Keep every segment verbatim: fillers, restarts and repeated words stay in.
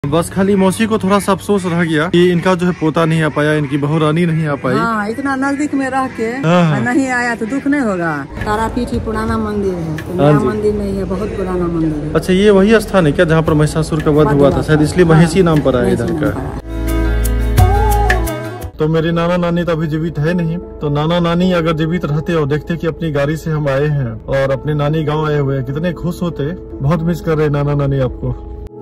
बस खाली मौसी को थोड़ा सा अफसोस रह गया कि इनका जो है पोता नहीं आ पाया, इनकी बहू रानी नहीं आ पाई। हाँ, इतना नजदीक में रह के हाँ। नहीं आया तो दुख नहीं होगा। तारापीठ ही पुराना मंदिर है, तो नया मंदिर नहीं है, बहुत पुराना मंदिर है। अच्छा, ये वही स्थान है क्या जहाँ पर महिषासुर का वध हुआ था? शायद इसलिए महेशी नाम पर आया इधर का। तो मेरे नाना नानी तो अभी जीवित है नहीं, तो नाना नानी अगर जीवित रहते और देखते कि अपनी गाड़ी से हम आए हैं और अपने नानी गांव आए हुए, कितने खुश होते। बहुत मिस कर रहे नाना नानी आपको।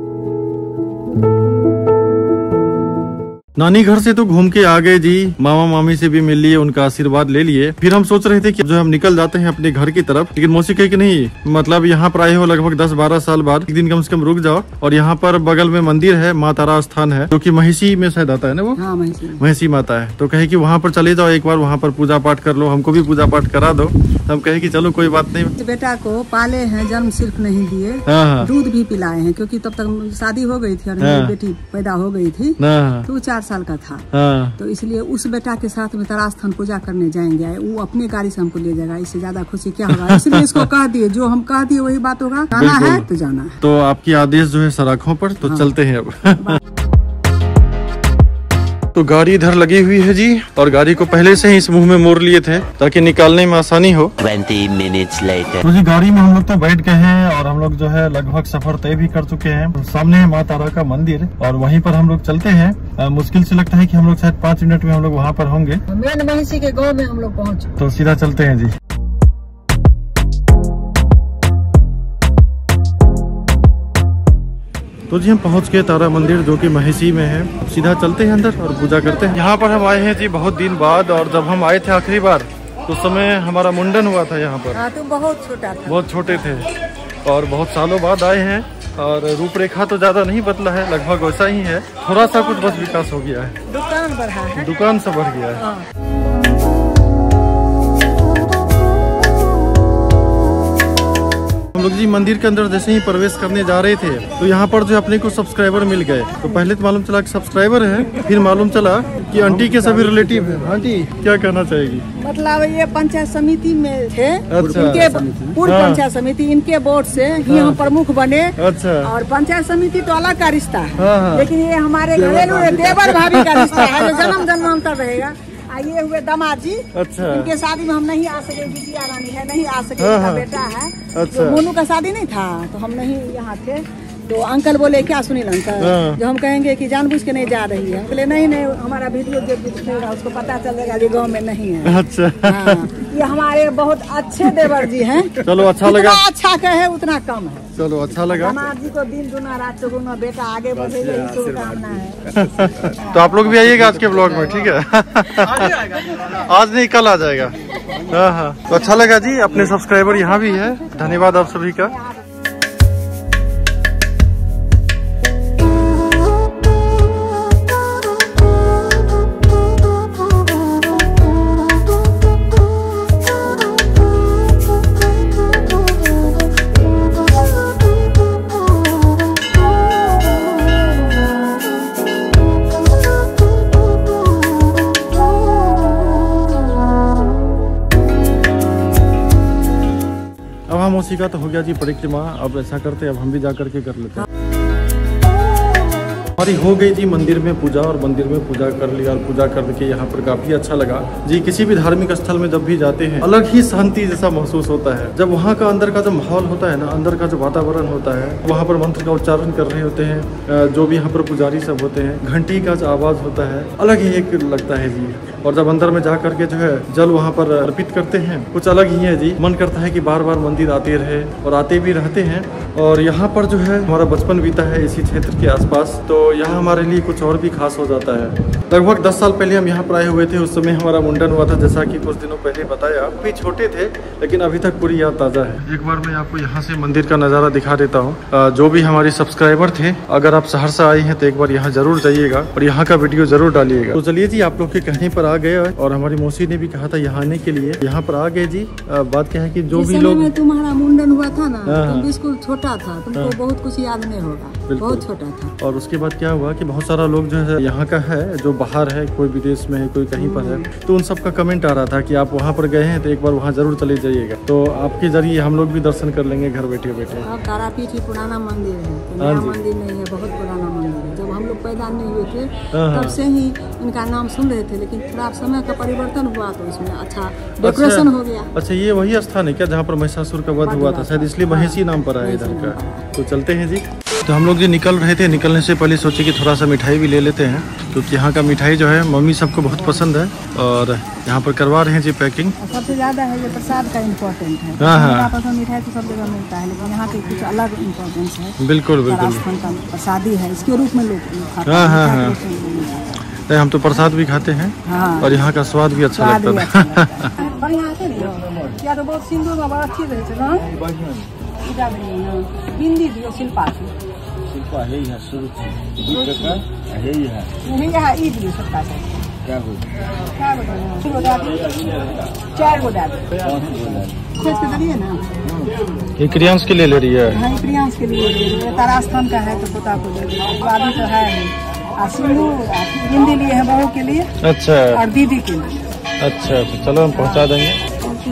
नानी घर से तो घूम के आ गए जी, मामा मामी से भी मिल लिए, उनका आशीर्वाद ले लिए। फिर हम सोच रहे थे कि जो हम निकल जाते हैं अपने घर की तरफ, लेकिन मौसी कही कि नहीं, मतलब यहाँ पर आए हो लगभग दस बारह साल बाद, एक दिन कम से कम रुक जाओ। और यहाँ पर बगल में मंदिर है, माँ तारा स्थान है, जो कि महिषी में शायद आता है ना वो। हाँ, महिषी महिषी माता है। तो कहे कि वहाँ पर चले जाओ, एक बार वहाँ पर पूजा पाठ कर लो, हमको भी पूजा पाठ करा दो। तो हम कहे कि चलो कोई बात नहीं। बेटा को पाले हैं, जन्म सिर्फ नहीं दिए, हाँ, दूध भी पिलाए हैं, क्योंकि तब तक शादी हो गई थी और मेरी बेटी पैदा हो गई थी, तो चार साल का था। हाँ। तो इसलिए उस बेटा के साथ में तारा स्थान पूजा करने जाएंगे, वो अपने गाड़ी से हमको ले जाएगा, इससे ज्यादा खुशी क्या होगा। इसलिए इसको कह दिए, जो हम कह दिए वही बात होगा, जाना है तो जाना है। तो आपकी आदेश जो है सराखों पर, तो हाँ। चलते हैं अब। तो गाड़ी इधर लगी हुई है जी, और गाड़ी को पहले से ही इस मुंह में मोड़ लिए थे ताकि निकालने में आसानी हो। बीस मिनट्स लेटर तो जी गाड़ी में हम लोग तो बैठ गए हैं और हम लोग जो है लगभग सफर तय भी कर चुके हैं। तो सामने है माँ तारा का मंदिर और वहीं पर हम लोग चलते हैं। आ, मुश्किल से लगता है कि हम लोग शायद पाँच मिनट में हम लोग वहाँ पर होंगे। मेन महिषी के गाँव में हम लोग पहुँच, तो सीधा चलते हैं जी। तो जी हम पहुंच गए तारा मंदिर, जो कि महिषी में है। सीधा चलते हैं अंदर और पूजा करते हैं। यहाँ पर हम आए हैं जी बहुत दिन बाद, और जब हम आए थे आखिरी बार तो उस समय हमारा मुंडन हुआ था यहाँ पर। हाँ, तुम बहुत छोटा था। बहुत छोटे थे, और बहुत सालों बाद आए हैं। और रूपरेखा तो ज्यादा नहीं बदला है, लगभग वैसा ही है, थोड़ा सा कुछ बस विकास हो गया है। दुकान बढ़ा है, दुकान से बढ़ गया है। हम लोग जी मंदिर के अंदर जैसे ही प्रवेश करने जा रहे थे, तो यहाँ पर जो अपने को सब्सक्राइबर मिल गए। तो पहले तो मालूम चला कि सब्सक्राइबर है, फिर मालूम चला कि आंटी के सभी रिलेटिव है। आंटी क्या कहना चाहेगी? मतलब ये पंचायत समिति में थे, अच्छा। इनके पूर्व हाँ। पंचायत समिति, इनके बोर्ड से ही हम प्रमुख बने। अच्छा। और पंचायत समिति तो अलग का रिश्ता है, हाँ, हाँ। लेकिन ये हमारे घरेलू देवर भाभी का रिश्ता है, जो जन्म जन्मांतर रहेगा। ये हुए दामाद जी। अच्छा। इनके शादी में हम नहीं आ सके, बिटिया रानी है, नहीं आ सके, हाँ, बेटा है। अच्छा। तो मोनू का शादी नहीं था, तो हम नहीं यहाँ थे। तो अंकल बोले क्या सुनील अंकल, हाँ। जो हम कहेंगे कि जानबूझ के नहीं जा रही है, बोले नहीं नहीं, हमारा वीडियो जो दिखेगा उसको पता चल जाएगा ये गाँव में नहीं है। अच्छा। हाँ, ये हमारे बहुत अच्छे देवर जी हैं। चलो अच्छा लगा। अच्छा कहे उतना कम है। चलो अच्छा लगा। दामाद जी को दिन दुना रात चौगुना, बेटा आगे बढ़े, यही शुभकामना है। तो आप लोग भी आइएगा आज के ब्लॉग में, ठीक है? आज नहीं, कल आ जाएगा। हाँ हाँ, तो अच्छा लगा जी। अपने सब्सक्राइबर यहाँ भी है, धन्यवाद आप सभी का। मौसी का तो हो गया जी परिक्रमा। अब ऐसा करते, अब हम भी जा करके कर लेते हैं। हमारी हो गई जी मंदिर में पूजा, और मंदिर में पूजा कर लिया, और पूजा करके यहाँ पर काफी अच्छा लगा जी। किसी भी धार्मिक स्थल में जब भी जाते हैं, अलग ही शांति जैसा महसूस होता है। जब वहाँ का अंदर का जो माहौल होता है ना, अंदर का जो वातावरण होता है, वहाँ पर मंत्र का उच्चारण कर रहे होते हैं जो भी यहाँ पर पुजारी सब होते हैं, घंटी का जो आवाज होता है, अलग ही एक लगता है जी। और जब अंदर में जा करके जो है जल वहाँ पर अर्पित करते हैं, कुछ अलग ही है जी। मन करता है कि बार बार मंदिर आते रहे, और आते भी रहते हैं। और यहाँ पर जो है हमारा बचपन बीता है इसी क्षेत्र के आसपास, तो यहाँ हमारे लिए कुछ और भी खास हो जाता है। लगभग दस साल पहले हम यहाँ पर आए हुए थे, उस समय हमारा मुंडन हुआ था, जैसा कि कुछ दिनों पहले बताया। भी छोटे थे, लेकिन अभी तक पूरी याद ताज़ा है। एक बार मैं आपको यहाँ से मंदिर का नज़ारा दिखा देता हूँ। जो भी हमारे सब्सक्राइबर थे, अगर आप सहरसा आए हैं तो एक बार यहाँ जरूर जाइएगा और यहाँ का वीडियो जरूर डालिएगा। तो चलिए जी, आप लोग के कहने पर आ गए, और हमारी मौसी ने भी कहा था यहाँ आने के लिए, यहाँ पर आ गए जी। बात क्या है कि जो भी लोग, तुम्हारा मुंडन हुआ था ना, तुम बिल्कुल छोटा था, तुमको बहुत कुछ याद नहीं होगा, बहुत छोटा था। और उसके बाद क्या हुआ कि बहुत सारा लोग जो है यहाँ का है, जो बाहर है, कोई विदेश में है, कोई कहीं पर है, तो उन सब का कमेंट आ रहा था कि आप वहाँ पर गए हैं तो एक बार वहाँ जरूर चले जाइएगा। तो आपके जरिए हम लोग भी दर्शन कर लेंगे घर बैठे बैठे। तारापीठ ही पुराना मंदिर है, नया मंदिर नहीं है, बहुत पुराना मंदिर है। पैदा नहीं हुए थे तब से ही इनका नाम सुन रहे थे, लेकिन थोड़ा समय का परिवर्तन हुआ तो इसमें अच्छा डेकोरेशन हो गया। अच्छा, ये वही स्थान है क्या जहाँ पर महिषासुर का वध हुआ था? शायद इसलिए महेशी नाम पर आया इधर का। तो चलते हैं जी। तो हम लोग जी निकल रहे थे, निकलने से पहले सोचे कि थोड़ा सा मिठाई भी ले लेते हैं, क्योंकि यहाँ का मिठाई जो है मम्मी सबको बहुत पसंद है और यहाँ पर करवा रहे हैं जी पैकिंग। सबसे ज्यादा है ये प्रसाद का इम्पोर्टेंट है। हाँ हाँ, पसंद मिठाई तो सब जगह मिलता है, लेकिन यहाँ के कुछ अलग इम्पोर्टेंस है। बिल्कुल बिल्कुल, का प्रसादी है, इसके रूप में लोग खाते हैं। हाँ हाँ हाँ, हम तो प्रसाद भी खाते हैं हाँ। और यहाँ का स्वाद भी अच्छा लगता है। क्या तो बहुत सिंधु में बड़ा अच्छी रहे ना, बिंदी दियो शिल्पा शिल्पा है यहाँ शुरू है यही है ई दियो सबका क्या हो क्या हो चार गो डाल खोज के दरिए ना। ये क्रियांश के लिए ले रही है? हाँ, क्रियांश के लिए ले रही है। तारास्थान का है तो पोता को दे रही है, अभी तो है सिंधु बिंदी लिए है बहू के लिए। अच्छा, और दीदी के लिए। अच्छा, तो चलो हम पहुँचा देंगे।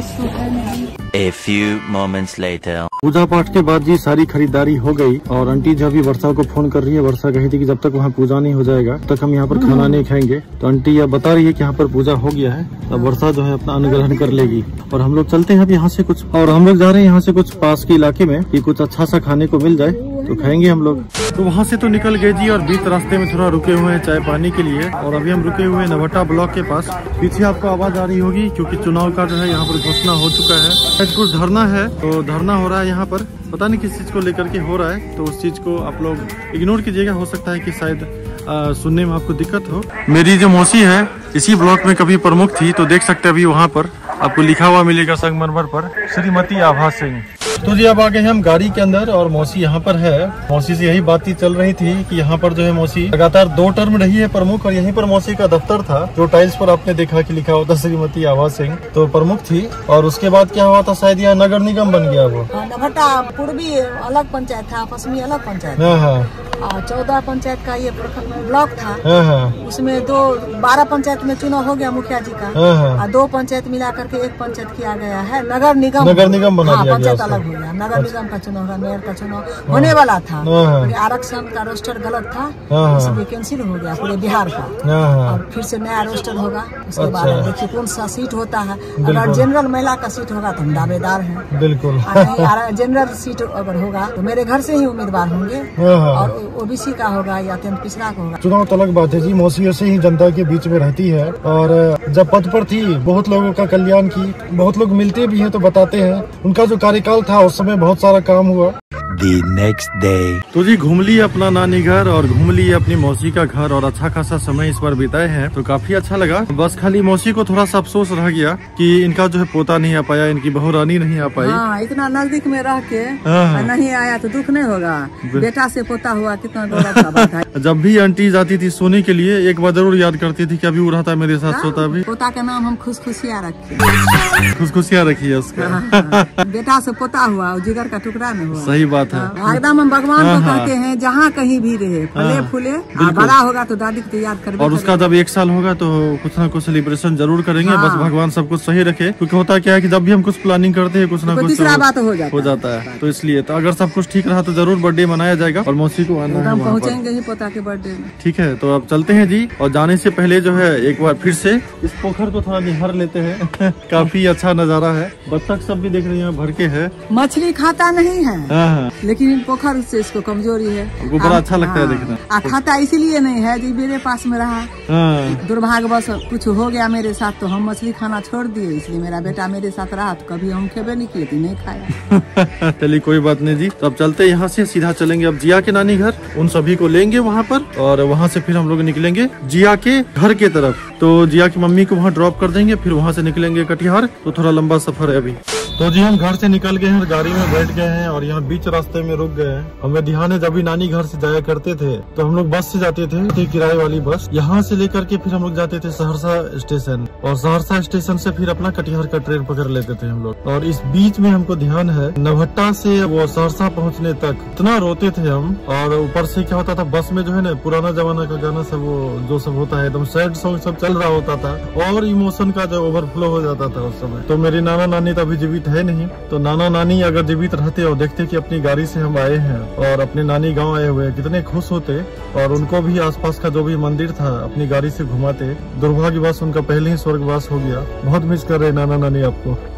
A few moments later. पूजा पाठ के बाद जी सारी खरीदारी हो गई और आंटी जो अभी वर्षा को फोन कर रही है, वर्षा कही थी कि जब तक वहाँ पूजा नहीं हो जाएगा तब तक हम यहाँ पर खाना नहीं खाएंगे। तो आंटी अब बता रही है कि यहाँ पर पूजा हो गया है, अब वर्षा जो है अपना अनुग्रहण कर लेगी और हम लोग चलते हैं अब यहाँ से कुछ, और हम लोग जा रहे हैं यहाँ से कुछ पास के इलाके में कि कुछ अच्छा सा खाने को मिल जाए तो खाएंगे हम लोग। तो वहाँ से तो निकल गए जी और बीच रास्ते में थोड़ा रुके हुए हैं चाय पानी के लिए, और अभी हम रुके हुए हैं नवहट्टा ब्लॉक के पास। पीछे आपको आवाज आ रही होगी क्योंकि चुनाव का जो है यहाँ पर घोषणा हो चुका है। शायद कुछ धरना है, तो धरना हो रहा है यहाँ पर, पता नहीं किस चीज को लेकर के हो रहा है, तो उस चीज को आप लोग इग्नोर कीजिएगा। हो सकता है कि शायद आ, सुनने में आपको दिक्कत हो। मेरी जो मौसी है इसी ब्लॉक में कभी प्रमुख थी, तो देख सकते हैं अभी वहाँ पर आपको लिखा हुआ मिलेगा संगमरमर पर श्रीमती आभा सिंह। तो जी अब आ गए हैं हम गाड़ी के अंदर और मौसी यहाँ पर है। मौसी से यही बातचीत चल रही थी कि यहाँ पर जो है मौसी लगातार दो टर्म रही है प्रमुख, और यहीं पर मौसी का दफ्तर था जो टाइल्स पर आपने देखा कि लिखा होता श्रीमती आभा सिंह, तो प्रमुख थी। और उसके बाद क्या हुआ था, शायद यहाँ नगर निगम बन गया वो। नवहट्टा पूर्वी अलग पंचायत था, पश्चिमी अलग पंचायत। हाँ हाँ, चौदह पंचायत का ये ब्लॉक था। हाँ हाँ, उसमें दो बारह पंचायत में चुनाव हो गया मुखिया जी का। हाँ हाँ, और दो पंचायत मिला करके एक पंचायत किया गया है नगर निगम। नगर निगम बना दिया गया, पंचायत अलग हो गया। नगर निगम का चुनाव, मेयर का चुनाव होने वाला था, आरक्षण का रोस्टर गलत था, इसलिए कैंसिल हो गया पूरे बिहार का, और फिर से नया रोस्टर होगा। उसके बाद देखिए कौन सा सीट होता है। अगर जनरल महिला का सीट होगा तो हम दावेदार हैं, बिल्कुल। जनरल सीट अगर होगा तो मेरे घर से ही उम्मीदवार होंगे, और ओबीसी का होगा या अत्यंत पिछड़ा का होगा। चुनाव तो अलग बात है जी, मौसी से ही जनता के बीच में रहती है, और जब पद पर थी बहुत लोगों का कल्याण की, बहुत लोग मिलते भी हैं तो बताते हैं उनका जो कार्यकाल था उस समय बहुत सारा काम हुआ। The next day. तो जी घूम लिए अपना नानी घर और घूम लिए अपनी मौसी का घर, और अच्छा खासा समय इस बार बिताए हैं, तो काफी अच्छा लगा। बस खाली मौसी को थोड़ा सा अफसोस रह गया कि इनका जो है पोता नहीं आ पाया, इनकी बहू रानी नहीं आ पाई। हाँ, इतना नजदीक में रह के नहीं आया तो दुख नहीं होगा। बेटा से पोता हुआ, कितना गौरव का बात है। जब भी आंटी जाती थी सोने के लिए एक बार जरूर याद करती थी कि अभी वो रहता मेरे साथ सोता भी। पोता का नाम हम खुश खुशियाँ रखे, खुश खुशियाँ रखी है उसका। बेटा से पोता हुआ, जिगर का टुकड़ा में हुआ। सही बात है। एकदम हम भगवान को कहते हैं जहाँ कहीं भी रहे, फले फूले। बड़ा होगा तो दादी को याद कर, और उसका जब एक साल होगा तो कुछ ना कुछ सेलिब्रेशन जरूर करेंगे। हाँ। बस भगवान सब कुछ सही रखे, क्योंकि होता क्या है कि जब भी हम कुछ प्लानिंग करते हैं कुछ ना कुछ तीसरा बात हो जाता, हो जाता है। तो इसलिए तो अगर सब कुछ ठीक रहा तो जरूर बर्थडे मनाया जाएगा, और मौसी को आना है, पहुँचेंगे ही पोता के बर्थडे में। ठीक है, तो अब चलते हैं जी, और जाने से पहले जो है एक बार फिर से इस पोखर को थोड़ा निहार लेते हैं। काफी अच्छा नजारा है, बत्तख सब भी देख रही है भर के है। मछली खाता नहीं है, लेकिन पोखर से इसको कमजोरी है, हमको बड़ा अच्छा लगता है देखना। आ, खाता इसीलिए नहीं है जी मेरे पास में रहा। दुर्भाग्यवश कुछ हो गया मेरे साथ तो हम मछली खाना छोड़ दिए, इसलिए मेरा बेटा मेरे साथ रहा तो कभी हम खेबे नहीं किए, नहीं खाया। चलिए कोई बात नहीं जी, तो अब चलते यहाँ से सीधा चलेंगे अब जिया के नानी घर, उन सभी को लेंगे वहाँ पर, और वहाँ से फिर हम लोग निकलेंगे जिया के घर के तरफ। तो जिया की मम्मी को वहाँ ड्रॉप कर देंगे, फिर वहाँ से निकलेंगे कटिहार। तो थोड़ा लंबा सफर है अभी। तो जी हम घर से निकल गए हैं, गाड़ी में बैठ गए हैं और यहाँ बीच रास्ते में रुक गए हैं। हमें ध्यान है जब भी नानी घर से जाया करते थे तो हम लोग बस से जाते थे, किराए वाली बस। यहाँ से लेकर के फिर हम लोग जाते थे सहरसा स्टेशन, और सहरसा स्टेशन से फिर अपना कटिहार का ट्रेन पकड़ लेते थे हम लोग। और इस बीच में हमको ध्यान है नवहट्टा से वो सहरसा पहुँचने तक इतना रोते थे हम, और ऊपर से क्या होता था बस में जो है ना पुराना जमाना का गाना सब वो जो सब होता है एकदम सैड सॉन्ग सब चल रहा होता था, और इमोशन का जो ओवरफ्लो हो जाता था उस समय। तो मेरे नाना नानी तो अभी जीवित है नहीं, तो नाना नानी अगर जीवित रहते और देखते कि अपनी गाड़ी गाड़ी से हम आए हैं और अपने नानी गांव आए हुए, कितने खुश होते और उनको भी आसपास का जो भी मंदिर था अपनी गाड़ी से घुमाते। दुर्भाग्यवश उनका पहले ही स्वर्गवास हो गया। बहुत मिस कर रहे नाना नानी आपको।